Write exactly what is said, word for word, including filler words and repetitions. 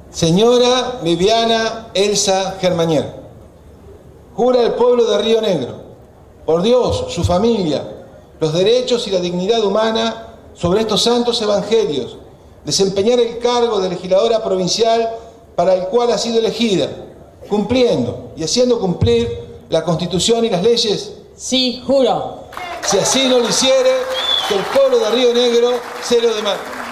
Señora Viviana Elsa Germanier, jura el pueblo de Río Negro, por Dios, su familia, los derechos y la dignidad humana sobre estos santos evangelios, desempeñar el cargo de legisladora provincial para el cual ha sido elegida, cumpliendo y haciendo cumplir la Constitución y las leyes. Sí, juro. Si así no lo hiciere, que el pueblo de Río Negro se lo demande.